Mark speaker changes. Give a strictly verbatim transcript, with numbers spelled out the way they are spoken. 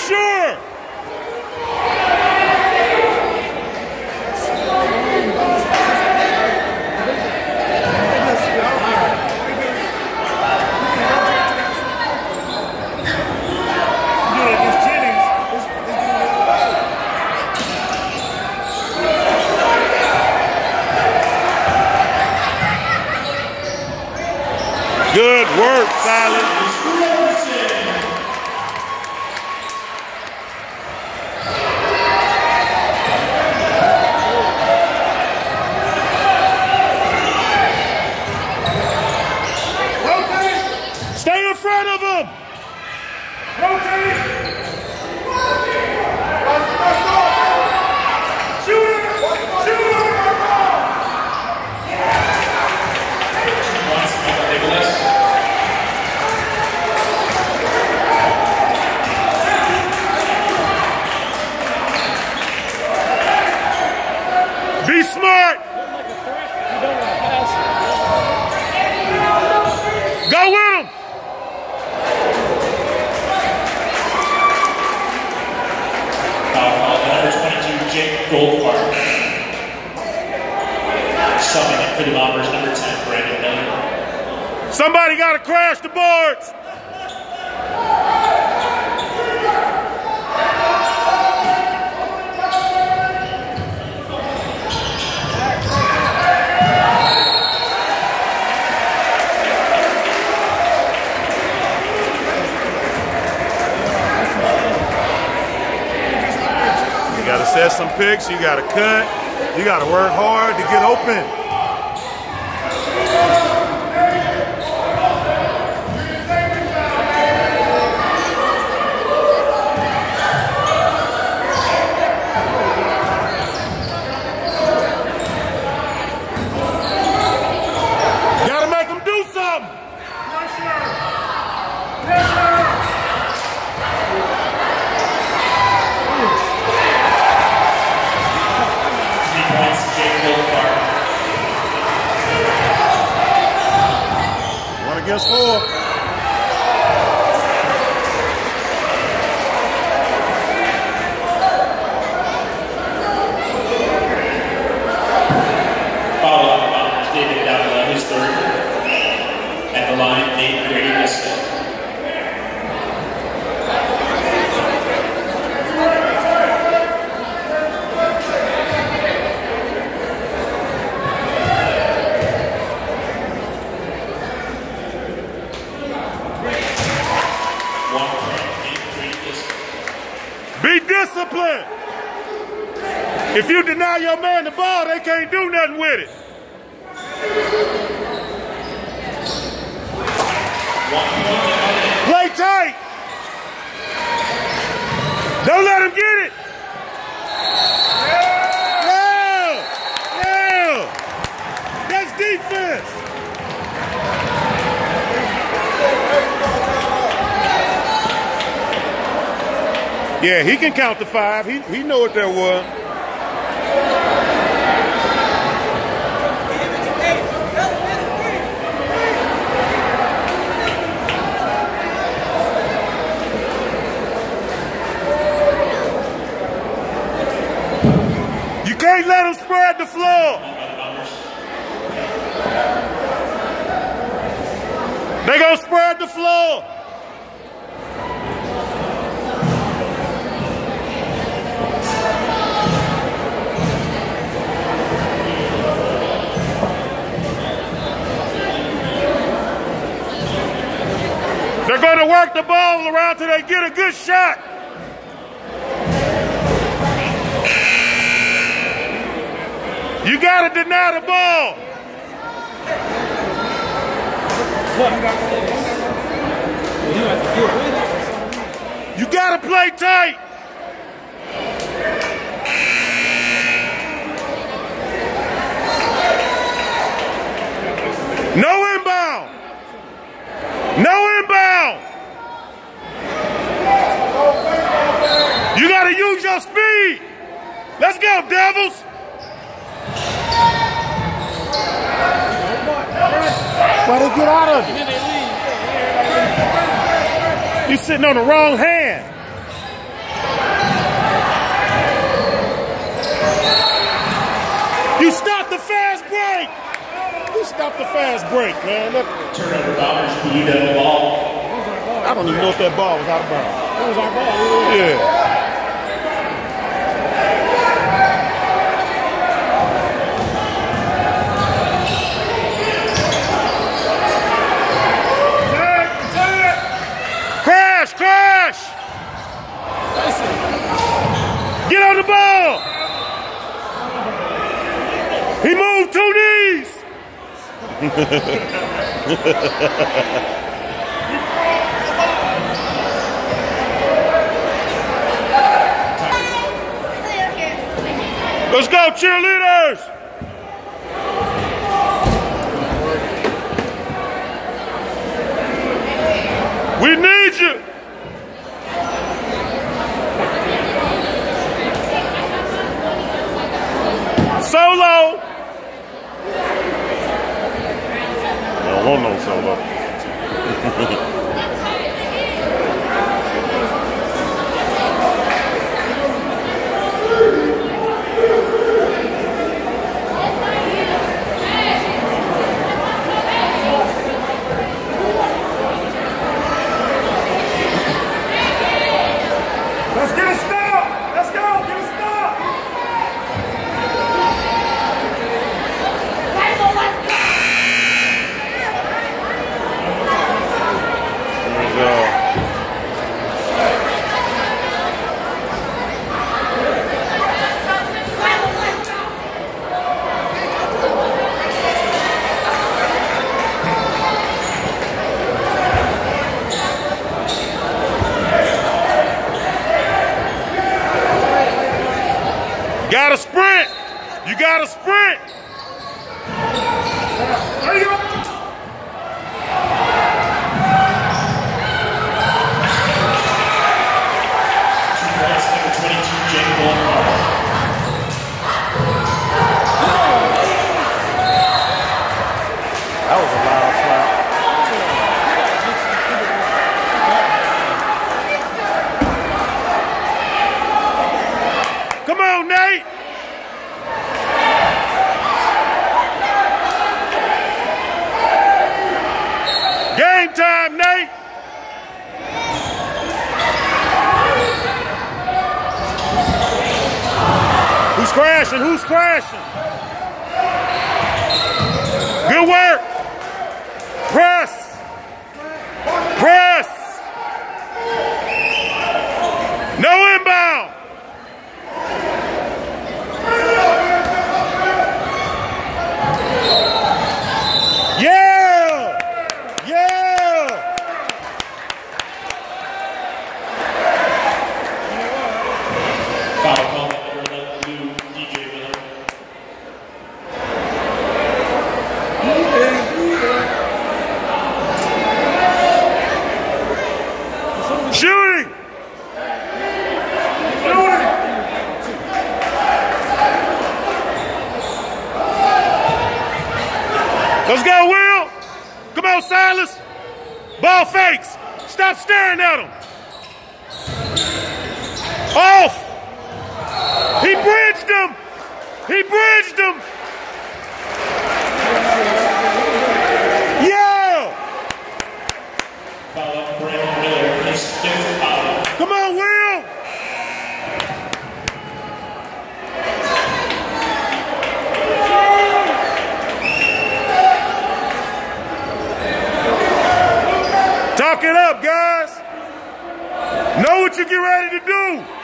Speaker 1: sure. Good work, Silas. Stay in front of him. Rotate. Shoot him. Shoot him. Be smart. Go with him.
Speaker 2: Number twenty-two, Jake Goldfarb. Subbing in for the Bombers, number ten, Brandon Miller.
Speaker 1: Somebody got to crash the boards. You got to set some picks, you got to cut, you got to work hard to get open. Got to make them do something. One against four.
Speaker 2: Follow up Bombers, David Davila, his third. At the line, Nate Grady Biscuit.
Speaker 1: Be disciplined. If you deny your man the ball, they can't do nothing with it. Play tight. Don't let him get it. Yeah. Yeah. That's defense. Yeah, he can count to five. He he know what that was. You can't let him spread the floor. They gonna spread the floor. They're going to work the ball around till they get a good shot. You got to deny the ball. You got to play tight. No inbound. No inbound. You got to use your speed. Let's go, Devils. Why they get out of it? You sitting on the wrong hand. You stopped the fast break. You stopped the fast break, man. That,
Speaker 2: Turnover Bombers, B W ball.
Speaker 1: I don't even know if that ball was out of bounds.
Speaker 3: That was our ball.
Speaker 1: Yeah. Crash, crash! Get on the ball! He moved two knees! Let's go, cheerleaders! We need you! Solo! I don't want no solo.
Speaker 3: Let's get a stop! Let's go! Get a stop!
Speaker 1: There we go. Gotta sprint! You gotta sprint!
Speaker 3: There you go!
Speaker 2: Two points, number twenty-two, Jake Goldfarb.
Speaker 1: That was a loud slap. Come on, Nate! Game time, Nate! Who's crashing? Who's crashing? Good work! Press! Press! No inbound! Yeah! Yeah!
Speaker 2: Foul call, number eleven, blue, D J Miller.
Speaker 1: Shooting! Let's go, Will! Come on, Silas! Ball fakes! Stop staring at him! Off! He bridged him! He bridged him! Yeah!
Speaker 2: Foul up, Brandon Miller, his fifth foul.
Speaker 1: Come on, Will! Talk it up, guys. Know what you get ready to do.